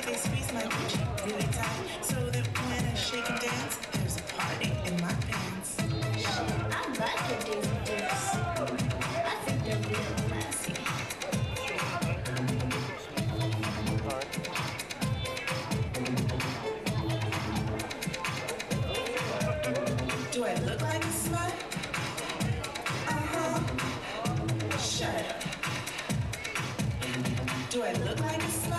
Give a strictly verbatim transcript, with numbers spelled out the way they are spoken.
they squeeze my coochie really tight, so that when I shake and dance, there's a party in my pants. I like your Daisy Dukes. I think they're real classy. Do I look like a slut? Uh-huh. Shut up. Do I look like a slut?